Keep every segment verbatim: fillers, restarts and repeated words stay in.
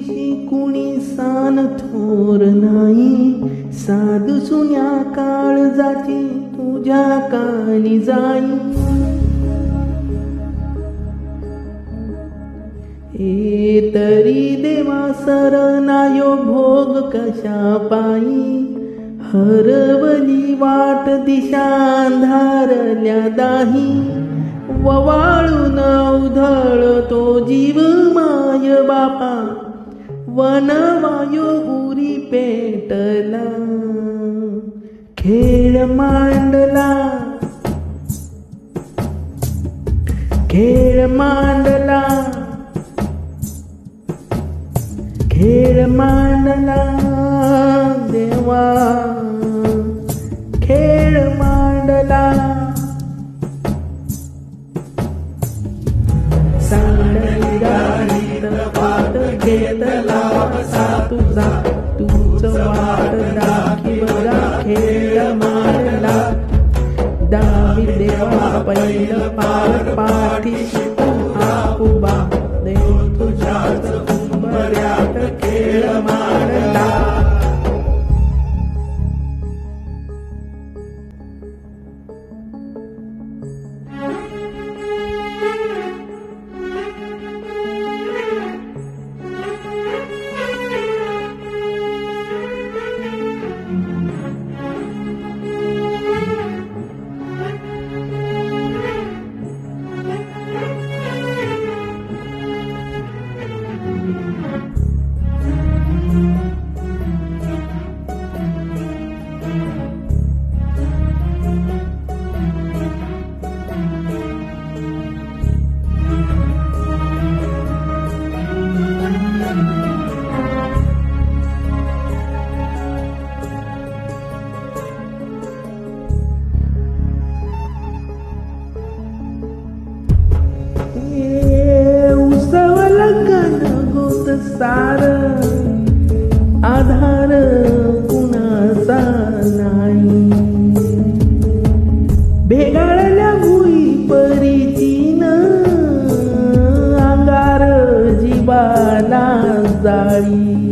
तुझी कुणी सान थोर नाही, साधू सुन्या काळजाची तुझ्या कानी जाई. ए तरी देवा सरनायो भोग कशा पायी, हरवली वाट दिशा अंधारल्या दाही. ववाळून उधळतो जीव माय बापा, वनवायू उरी पेटला. खेळ मांडला, खेळ मांडला, खेळ मांडला देवा, खेळ मांडला. सांडली गाडीत पाट घेतला बसा तुझा, तूच वाट दाखिवला खेळ मांडला. दावी देवा पहिलं पार पाठीशी तू आपुबा, देव तुझ्याच उंबऱ्यात खेळ मांडला. सार आधार कुणाचा नाही, भेगाळल्या भुई परीतीन अंगार जीवाला जाळी.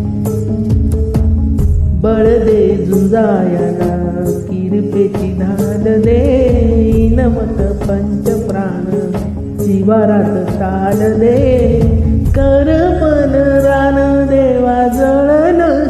बळ दे झुंजायला किरपेची धाड दे, नमत पंच प्राण जीवारात ताल दे. कर मन रान देवा जळन